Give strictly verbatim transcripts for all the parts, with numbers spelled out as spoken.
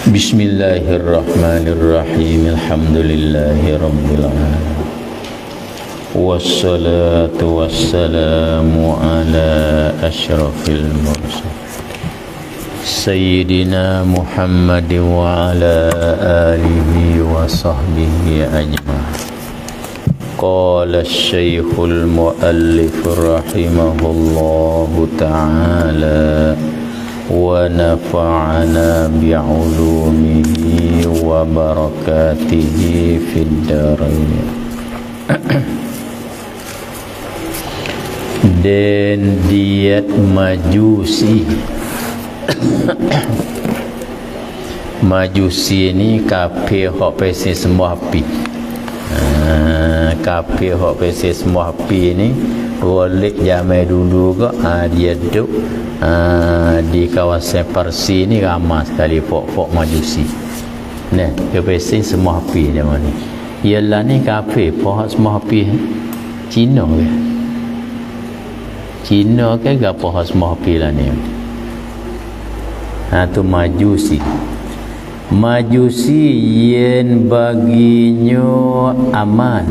Bismillahirrahmanirrahim. Alhamdulillahi rabbil alamin. Wassalatu wassalamu ala asyrafil mursalin Sayyidina Muhammad wa ala alihi wa sahbihi ajma'in. Qala asy-syaikhul muallif rahimahullahu ta'ala wa nafa'ana bi'ulumihi wa barakatihi fid dharain. Dan diet majusi majusi ni kafir hok pesi semua api. Ha, kafir hok pesi semua api ni boleh zaman dulu ke ha, dia duduk ha, di kawasan Parsi ni ramai sekali pok-pok majusi. Nah, ke pesi semua api zaman ni. Ialah ni kafir pohon semua api Cina ke? Cina ke gapo hak semua api lah ni. Ha tu majusi. Majusi yen baginyo aman.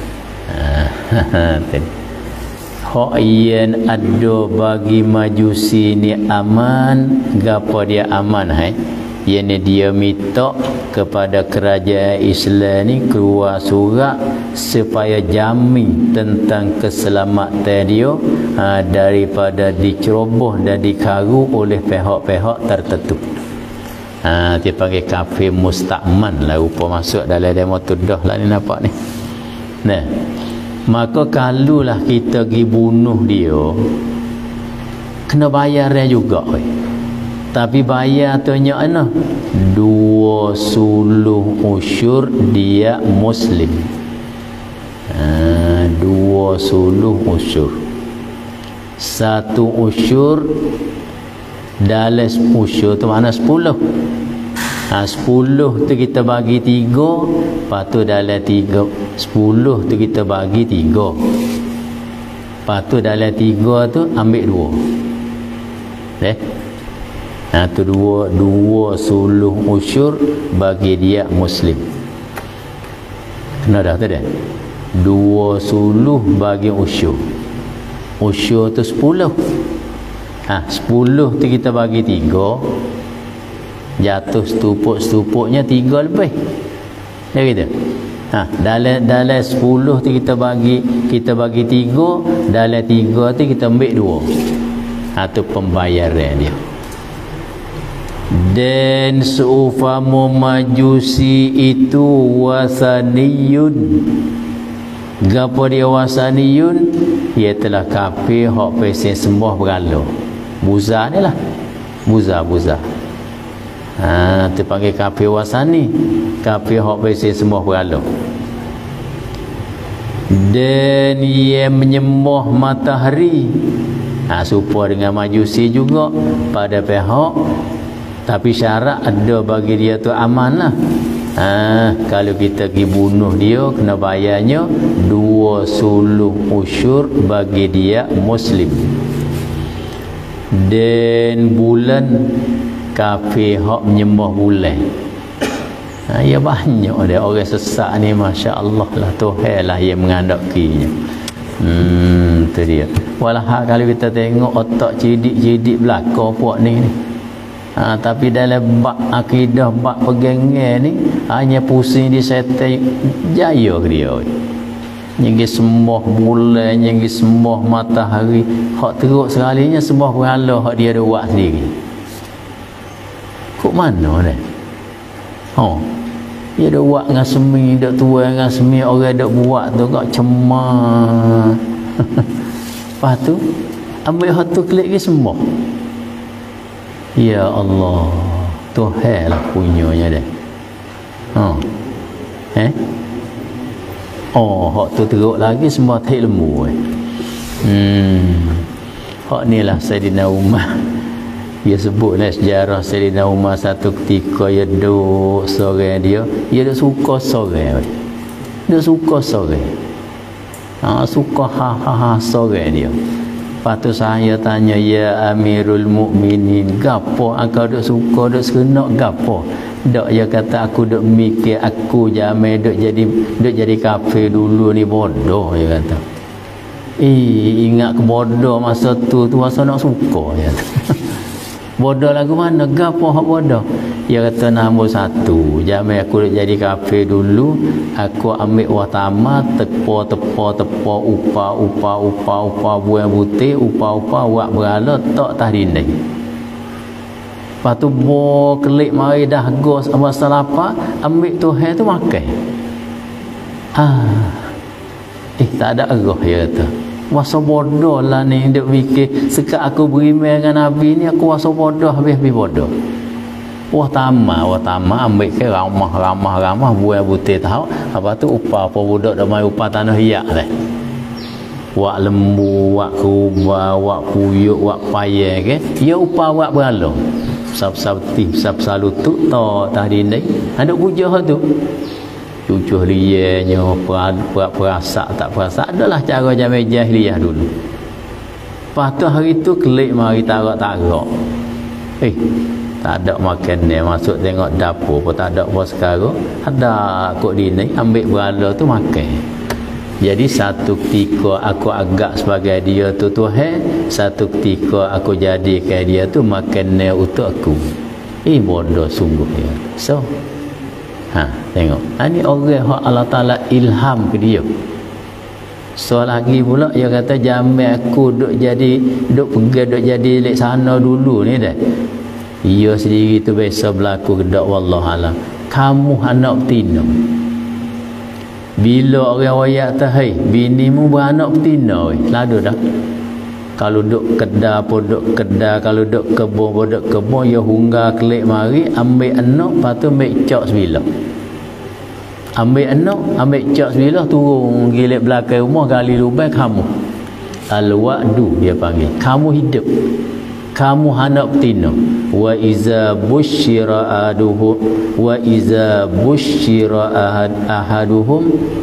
Ha hak yen ado bagi majusi ni aman, gapo dia aman hai? Yen dia minta kepada kerajaan Islam ni keluar surat supaya jamin tentang keselamatan dia ha, daripada diceroboh dan dikaru oleh pihak-pihak tertentu. Ha, dia panggil kafir musta'man lah, rupa masuk dalam demo tudah lah ni, nampak ni. Nah, maka kalulah kita pergi bunuh dia, kena bayar dia juga. Oi. Tapi bayar tu nyakna dua suluh usyur dia muslim. Ha, dua suluh usyur. Satu usyur dalam usyur tu mana sepuluh. Ha, sepuluh tu kita bagi tiga, lepas tu dalam tiga. Sepuluh tu kita bagi tiga. Lepas tu dalam tiga tu ambil dua. Eh? Nah tu dua dua suluh usyur bagi dia muslim. Kena dah tadi. Dua suluh bagi usyur. Usyur tu sepuluh. Ah sepuluh tu kita bagi tiga. Jatuh setupuk-setupuknya tiga lebih. Ya gitu. Ha, dalam dalam sepuluh tu kita bagi kita bagi tiga, dalam tiga tu kita ambil dua. Ha tu pembayaran dia. Dan seumpama majusi itu wasaniyun, gapo dia wasaniyun, ia telah kafir hak pesen sembah berhala. Buza ni lah, buza buza. Ha, terpanggil kafir wasani, kafir hak pesen sembah berhala. Dan ia menyembah matahari. Ha, serupa dengan majusi juga pada pihak. Tapi syarat ada bagi dia tu aman lah. Ha, kalau kita pergi bunuh dia, kena bayarnya dua suluh usyur bagi dia muslim. Dan bulan kafir hak menyembah bulan. Ha, ya banyak dia orang sesak ni, Masya Allah lah, Tuhan lah yang mengandakinya. Hmm, tu dia. Walau kalau kita tengok otak cidik-cidik belakang puak ni ni. Ha, tapi dalam bab akidah, bab pegangan ni hanya pusing di setan jaya ke dia. Nyenggi sembah bulan, nyenggi sembah matahari, hak teruk sekalinya sembah berhala hak dia ada buat sendiri. Kok mana ni? Oh, dia ada buat dengan semi, dak tua dengan semi, orang dak buat tu kok cemar. Lepas tu ambil hak tu klik ke sembah. Ya Allah, Tuhan lah punyanya dia. Ha. Eh? Oh, hak tu teruk lagi semua tak lembu. Eh. Hmm. Hak ni lah Sayyidina Umar. Dia sebutlah sejarah Sayyidina Umar satu ketika dia duduk seorang dia, dia dah suka seorang. Dia suka seorang. Ha, suka ha ha ha seorang dia. Patu saya tanya, ya Amirul Mukminin, gapo engkau dok suka dok seronok gapo? Dok dia kata aku duk mikir aku jamai duk jadi duk jadi kafir dulu ni bodoh dia kata. Eh ingat ke bodoh masa tu tu masa nak suka dia kata. Bodoh lagu mana gapo hak bodoh? Dia kata nombor satu, jamai aku duk jadi kafir dulu, aku ambil watama tepo tepo tepo upa upa upa upa buah putih upa upa wak berala tok tah dinding. Lepas tu bo kelik mari dah gos abang salapa ambil Tuhan tu makan. Ah. Eh tak ada erah dia kata. Wasa bodoh lah ni duk fikir sekat aku beriman dengan Nabi ni aku wasa bodoh habis-habis bodoh. Wah tama, wah tama ambil ke ramah ramah ramah buah putih tahu. Apa tu upah apa budak dak mai upah tanah hiak dah. Wak lembu, wak kuba, wak puyuk, wak payah ke. Ya upah wak beralo. Sab-sabti, sab-salutuk to tadi ni. Ada puja tu. Cucuh lianya, perasak tak perasak. Adalah cara jamai jahiliyah dulu. Lepas tu hari tu kelik mari tarak-tarak. Eh, tak ada makan ni. Masuk tengok dapur pun tak ada apa sekarang. Ada kok dini ambil berala tu makan. Jadi satu ketika aku agak sebagai dia tu Tuhan, satu ketika aku jadikan dia tu makan ni untuk aku. Eh bodoh sungguh ya. So, ha tengok. Ini orang hak Allah Taala ilham ke dia. So lagi pula dia kata jamai aku duk jadi duk pergi duk jadi lek sana dulu ni dah. Ia sendiri tu biasa berlaku kedak wallahualam. Kamu anak betina. Bila orang wayak tahai, binimu beranak betina weh. Ladu dah. Kalau duk kedai pun duk kedai, kalau duk kebun pun duk kebun, ya hungga kelik mari ambil anak, lepas tu ambil cak sebilah. Ambil anak, ambil cak sebilah, turun gilik belakang rumah, gali lubang kamu. Al-wa'du dia panggil. Kamu hidup. Kamu anak betina. Wa iza busyira ahaduhum wa iza busyira ahad ahaduhum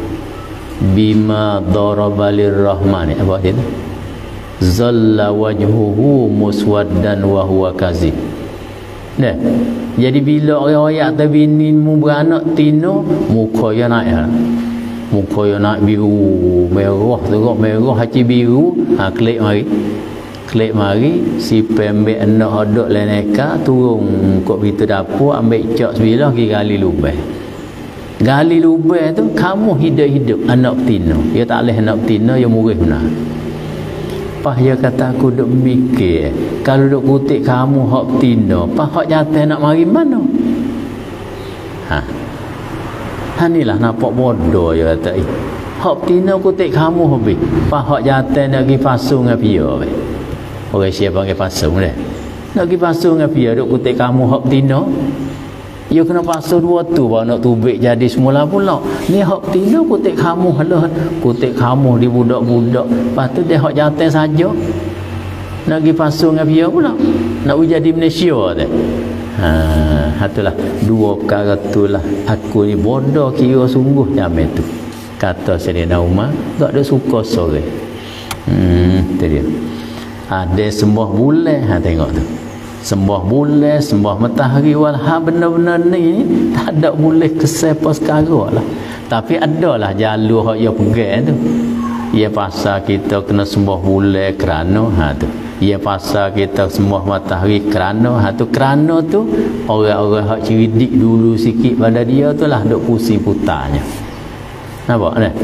bima daraba lirrahmani. Apa dia tu? Zalla wajhuhu muswaddan wa huwa kazib. Nah, jadi bila orang ayat tu binimu beranak tino, muka dia naik ha. Muka dia naik biru, merah teruk merah haci biru, ha klik mari. Klik mari si pembek anak hodok leneka turun kok begitu dapur ambil cak sebilah pergi gali lubang. Gali lubang tu kamu hidup-hidup anak betina. Dia tak boleh anak betina dia murih benar. Pas dia kata aku duk mikir kalau duk kutik kamu hak betina, pas hak jantan nak mari mana? Ha. Hanilah nampak bodoh dia kata. Eh, hak betina kutik kamu habis. Pas hak jantan nak pergi pasung dengan dia habis. Orang siapa panggil pasung dah. Nak pergi pasung dengan dia duk kutik kamu hak betina. Ya kena pasung dua tu baru nak tubik jadi semula pula. Ni hak betina kutik kamu halah. Kutik kamu di budak-budak. Lepas tu dia hak jantan saja. Nak pergi pasung dengan dia pula. Nak jadi Malaysia dah. Ha, hatulah dua perkara itulah aku ni bodoh kira sungguh jamai tu. Kata Sayyidina Umar, tak ada suka sore. Hmm, tu dia. Ada sembah bulan, ha tengok tu. Sembah bulan, sembah matahari walha benar-benar ni tak ada boleh kesepa sekarang lah. Tapi adalah jalur hak dia pegang tu. Ia pasal kita kena sembah bulan kerana ha tu. Ia pasal kita sembah matahari kerana ha tu kerana tu orang-orang hak cerdik dulu sikit pada dia tu lah duk pusing putarnya. Nampak ni?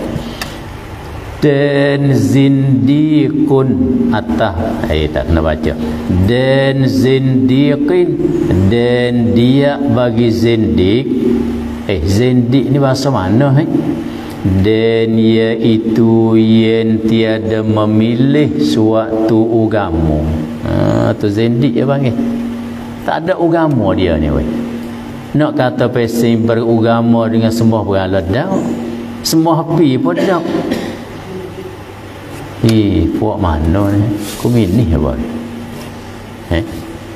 Dan zindikun atah eh tak kena baca dan zindikin dan dia bagi zindik eh zindik ni bahasa mana eh dan iaitu yang tiada memilih suatu agama. Ha tu zindik dia panggil tak ada agama dia ni weh. Nak kata pesing beragama dengan sembah berhala dak sembah api pun dak. Eh, puak mana ni? Kumini apa? Eh?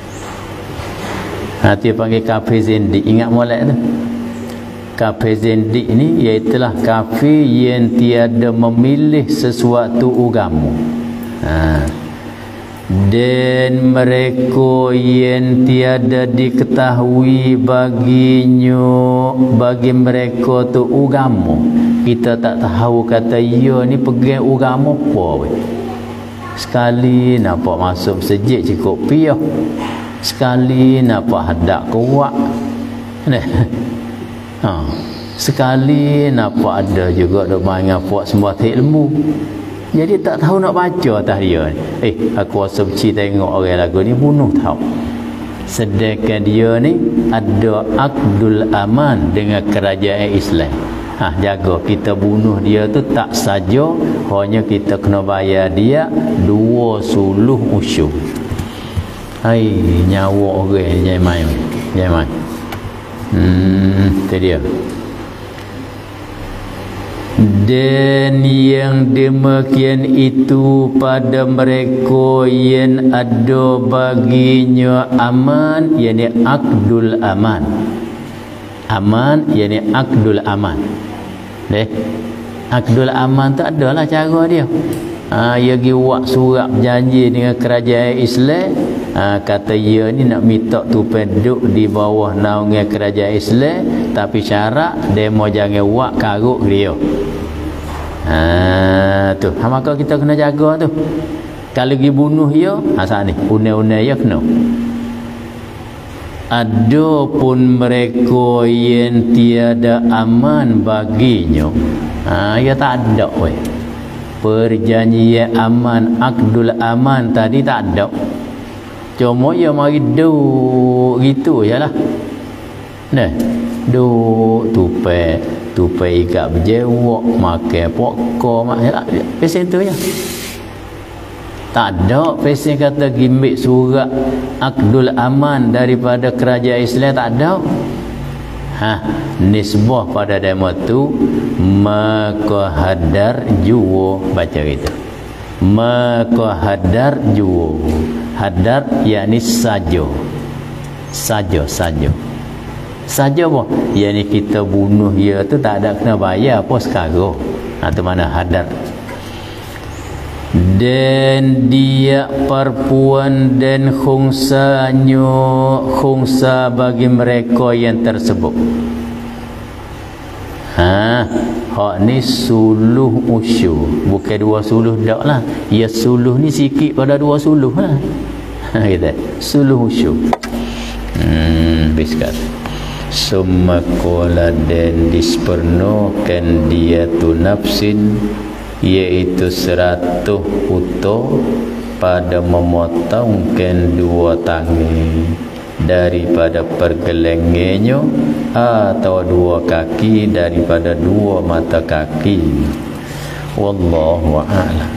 Hati panggil kafir zindik. Ingat molek tu? Kafir zindik ni iaitulah kafir yang tiada memilih sesuatu agama. Ha. dan mereka yang tiada diketahui baginya bagi mereka tu agama. Kita tak tahu kata ya ni pegang agama apa we. Sekali nampak masuk masjid cukup piah, sekali nampak hadap kuat ha. Sekali nampak ada juga dok main apa semua ilmu. Jadi tak tahu nak baca atas dia. Eh, aku rasa benci tengok orang lagu ni bunuh tahu. Sedangkan dia ni ada akdul aman dengan kerajaan Islam. Ha, jaga kita bunuh dia tu tak saja hanya kita kena bayar dia dua suluh usyur. Hai, nyawa orang jangan main. Jangan main. Hmm, tu dia. Dan yang demikian itu pada mereka yang ada baginya aman, yakni akdul aman. Aman yakni akdul aman. Deh. Akdul aman tu adalah cara dia. Ha, dia pergi buat surat berjanji dengan kerajaan Islam. Ha, kata dia ni nak minta tupai duduk di bawah naungan kerajaan Islam, tapi syarat dia mau jangan buat karuk dia. Ha, tu. Ha, maka kita kena jaga tu. Kalau pergi bunuh dia, ha saat ni unai-unai dia kena. Adapun mereka yang tiada aman baginya, ha, dia tak ada weh. Perjanjian aman, akdul aman tadi tak ada. Cuma dia mari duk gitu jelah. Nah, duk tupai, tupai ikat berjewok, makan pokok, mak pesen tu je. Tak ada pesen kata gimbik surat akdul aman daripada kerajaan Islam, tak ada. Ha, nisbah pada demo tu maka hadar juwa, baca gitu. Maka hadar juwa. Hadar yakni saja. Saja, saja. Saja apa? Yakni kita bunuh dia tu tak ada kena bayar apa sekarang. Ha, tu mana hadar. Dan dia perempuan dan khungsanya, khungsa bagi mereka yang tersebut. Ha, hak ni suluh usyur, bukan dua suluh dak lah. Ya suluh ni sikit pada dua suluh lah. Ha, kita suluh usyur. Hmm, biskat. Summa qala dan dispernokan dia tu nafsin, iaitu seratus utuh pada memotongkan dua tangan daripada pergelengannya atau dua kaki daripada dua mata kaki. Wallahu a'lam.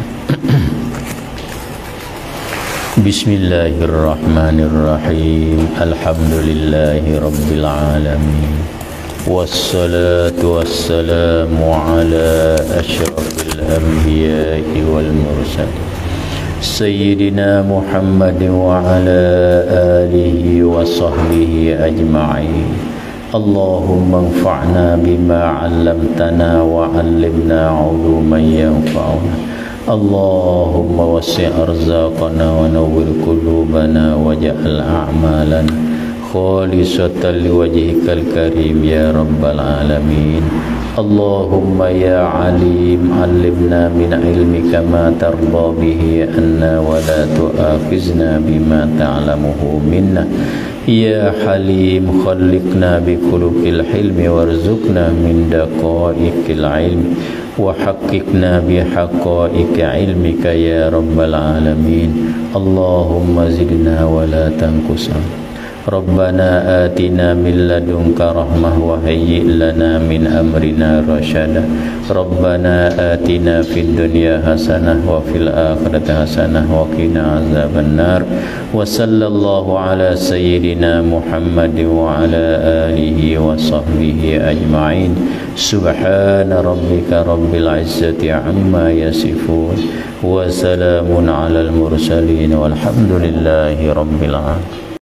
Bismillahirrahmanirrahim. Alhamdulillahi rabbil alamin. Wassalatu wassalamu ala asyrafil anbiya'i wal mursalin Sayyidina Muhammad wa ala alihi wa sahbihi ajma'in. Allahumma anfa'na bima 'allamtana wa 'allimna 'uluman yanfa'una. Allahumma wasi' arzaqana wa nawwir qulubana waj'al a'malana khalisatan liwajhikal karim ya rabbal alamin. Allahumma ya alim allimna min ilmika ma tarda bihi anna wa la tu'akhizna bima ta'lamuhu minna. Ya halim khalliqna bi khuluqil hilmi warzuqna min daqa'iqil ilmi wa haqqiqna bi haqa'iqi ilmika ya rabbal alamin. Allahumma zidna wa la tanqusna. Rabbana atina min ladunka rahmah wa hayyi' lana min amrina rasyada. Rabbana atina fid dunya hasanah wa fil akhirati hasanah wa qina azaban nar. Wa sallallahu ala sayyidina Muhammad wa ala alihi wa sahbihi ajma'in. Subhana rabbika rabbil izzati amma yasifun wa salamun alal mursalin walhamdulillahi rabbil alamin.